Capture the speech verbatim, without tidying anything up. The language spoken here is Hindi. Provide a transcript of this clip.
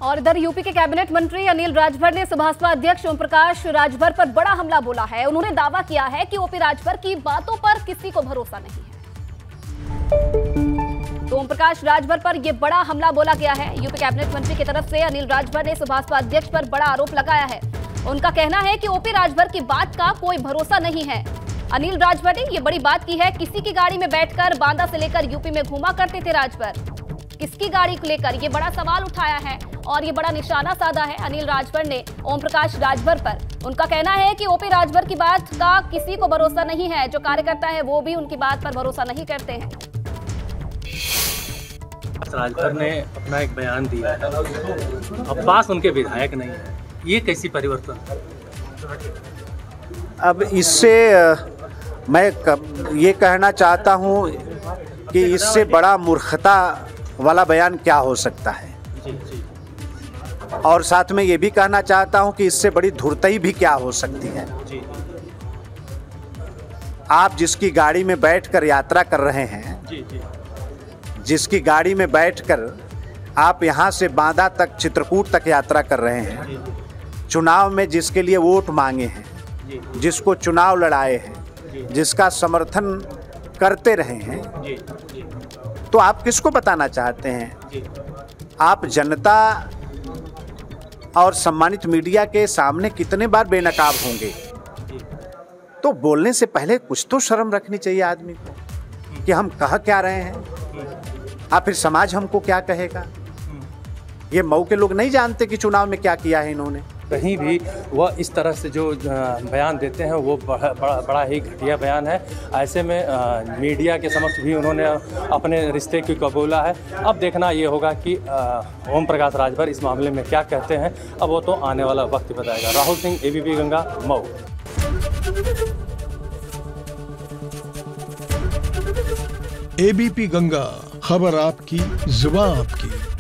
और इधर यूपी के कैबिनेट मंत्री अनिल राजभर ने बसपा अध्यक्ष ओम प्रकाश राजभर पर बड़ा हमला बोला है। उन्होंने दावा किया है कि ओपी राजभर की बातों पर किसी को भरोसा नहीं है। तो ओम प्रकाश राजभर पर यह बड़ा हमला बोला गया है। यूपी कैबिनेट मंत्री की तरफ से अनिल राजभर ने बसपा अध्यक्ष पर बड़ा आरोप लगाया है। उनका कहना है कि ओपी राजभर की बात का कोई भरोसा नहीं है। अनिल राजभर ने यह बड़ी बात की है। किसी की गाड़ी में बैठकर बांदा से लेकर यूपी में घूमा करते थे राजभर। किसकी गाड़ी को लेकर ये बड़ा सवाल उठाया है और ये बड़ा निशाना साधा है अनिल राजभर ने ओम प्रकाश राजभर पर। उनका कहना है कि ओपी राजभर की बात का किसी को भरोसा नहीं है। जो कार्यकर्ता है वो भी उनकी बात पर भरोसा नहीं करते हैं। राजभर ने अपना एक बयान दिया है, अब्बास उनके विधायक नहीं है। ये कैसी परिवर्तन? अब इससे मैं ये कहना चाहता हूँ कि इससे बड़ा मूर्खता वाला बयान क्या हो सकता है। जी, जी। और साथ में ये भी कहना चाहता हूँ कि इससे बड़ी धुरतई भी क्या हो सकती है। जी। आप जिसकी गाड़ी में बैठकर यात्रा कर रहे हैं, जी, जी। जिसकी गाड़ी में बैठकर आप यहाँ से बांदा तक चित्रकूट तक यात्रा कर रहे हैं, जी, जी। चुनाव में जिसके लिए वोट मांगे हैं, जी, जिसको चुनाव लड़ाए हैं, जी। जिसका समर्थन करते रहे हैं, जी, जी। तो आप किसको बताना चाहते हैं? जी। आप जनता और सम्मानित मीडिया के सामने कितने बार बेनकाब होंगे? जी। तो बोलने से पहले कुछ तो शर्म रखनी चाहिए आदमी को कि हम कह क्या रहे हैं, या फिर समाज हमको क्या कहेगा। ये मऊ के लोग नहीं जानते कि चुनाव में क्या किया है इन्होंने। कहीं भी वह इस तरह से जो बयान देते हैं वो बड़ा बड़ा, बड़ा ही घटिया बयान है। ऐसे में आ, मीडिया के समक्ष भी उन्होंने अपने रिश्ते की कबूला है। अब देखना ये होगा कि आ, ओम प्रकाश राजभर इस मामले में क्या कहते हैं। अब वो तो आने वाला वक्त बताएगा। राहुल सिंह, एबीपी गंगा, मऊ। एबीपी गंगा, खबर आपकी, जुबान आपकी।